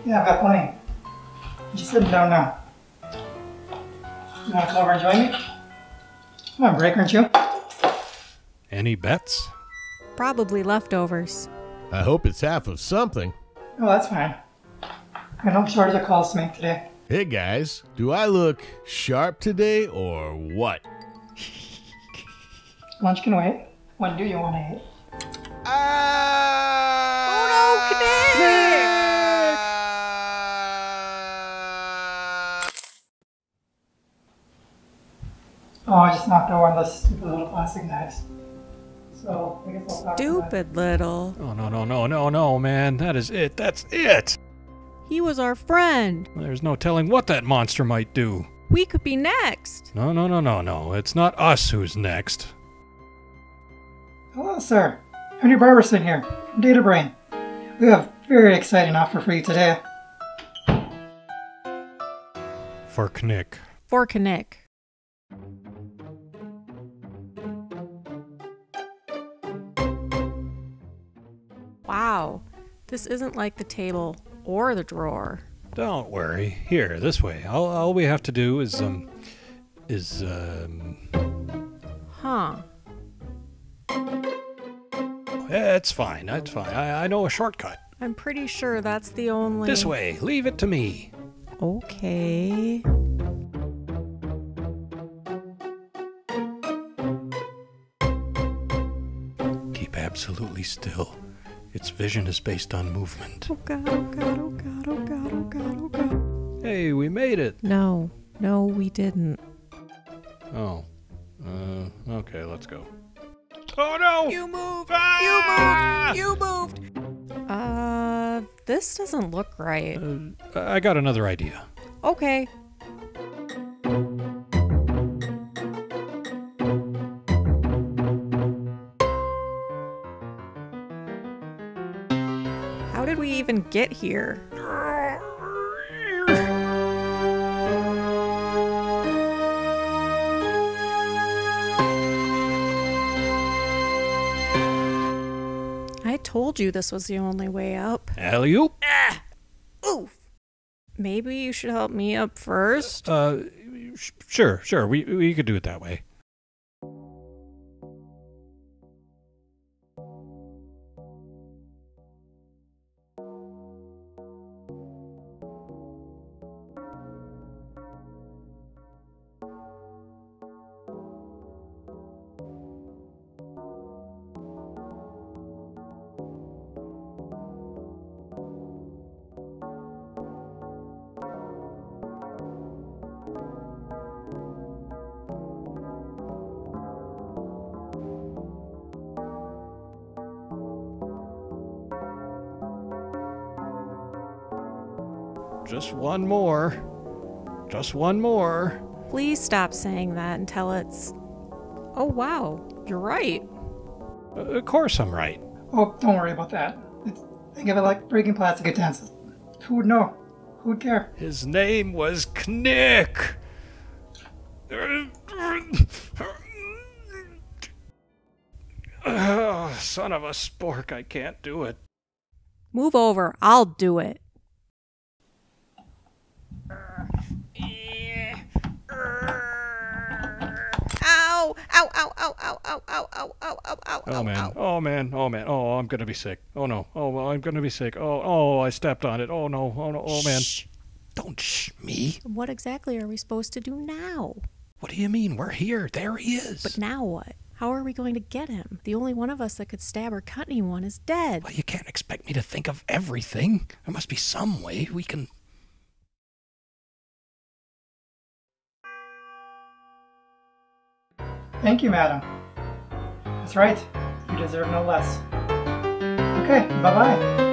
Yeah, I've got plenty. Just sitting down now. You want to come over and join me? Come on, break, aren't you? Any bets? Probably leftovers. I hope it's half of something. Oh, that's fine. I don't short of calls to make today. Hey guys, do I look sharp today or what? Lunch can wait. When do you want to eat? Oh no, Oh, I just knocked over one of those stupid little plastic knives. So, I guess I'll talk Stupid little. Oh, no, man. That is it. That's it. He was our friend. There's no telling what that monster might do. We could be next. No. It's not us who's next. Hello, sir. Henry Barberson here, from Data Brain. We have a very exciting offer for you today. For Knick. For Knick. Wow. This isn't like the table or the drawer. Don't worry. Here, this way. All we have to do is Huh. It's fine. I know a shortcut. I'm pretty sure that's the only... This way. Leave it to me. Okay. Keep absolutely still. Its vision is based on movement. Oh god, oh god, oh god, oh god, oh god, oh god. Hey, we made it. No, we didn't. Oh. Okay, let's go. Oh no! You moved! Ah! You moved! This doesn't look right. I got another idea. Okay. How did we even get here? I told you this was the only way up. Alley-oop? Oof. Maybe you should help me up first. Sure. We could do it that way. Just one more. Please stop saying that until it's... Oh wow, you're right. Of course I'm right. Oh, don't worry about that. Think of it like breaking plastic utensils. Who would know? Who would care? His name was Knick. Oh, son of a spork, I can't do it. Move over, I'll do it. Ow! Ow, ow, ow, ow, ow, ow, ow, ow, ow, ow, Oh man. Oh, I'm gonna be sick. Oh no. Oh, I'm gonna be sick. Oh, I stepped on it. Oh no. Oh man. Shh. Don't shh me. What exactly are we supposed to do now? What do you mean? We're here. There he is. But now what? How are we going to get him? The only one of us that could stab or cut anyone is dead. Well, you can't expect me to think of everything. There must be some way we can... Thank you, madam. That's right. You deserve no less. Okay, bye-bye.